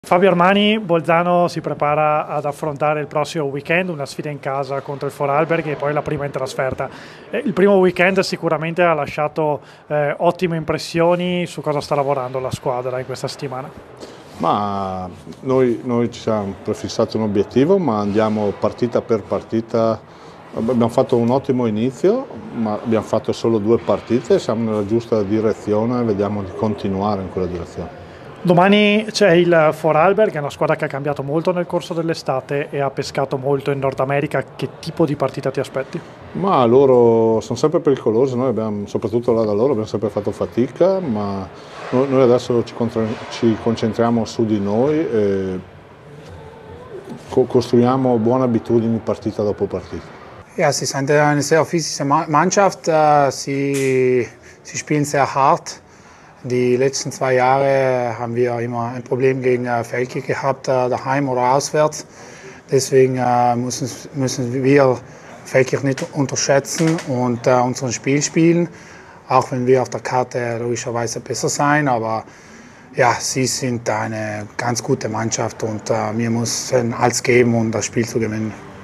Fabio Armani, Bolzano si prepara ad affrontare il prossimo weekend, una sfida in casa contro il Vorarlberg e poi la prima in trasferta. Il primo weekend sicuramente ha lasciato ottime impressioni. Su cosa sta lavorando la squadra in questa settimana? Ma noi ci siamo prefissati un obiettivo, ma andiamo partita per partita. Abbiamo fatto un ottimo inizio, ma abbiamo fatto solo 2 partite, siamo nella giusta direzione e vediamo di continuare in quella direzione. Domani c'è il Vorarlberg, che è una squadra che ha cambiato molto nel corso dell'estate e ha pescato molto in Nord America. Che tipo di partita ti aspetti? Ma loro sono sempre pericolosi, noi abbiamo, soprattutto là da loro, abbiamo sempre fatto fatica, ma noi adesso ci concentriamo su di noi e costruiamo buone abitudini partita dopo partita. Ja, sie sind eine sehr physische Mannschaft. Sie spielen sehr hart. Die letzten 2 Jahre haben wir immer ein Problem gegen Velke gehabt, daheim oder auswärts. Deswegen müssen wir Velke nicht unterschätzen und unser Spiel spielen. Auch wenn wir auf der Karte logischerweise besser sein, aber ja, sie sind eine ganz gute Mannschaft und wir müssen alles geben, um das Spiel zu gewinnen.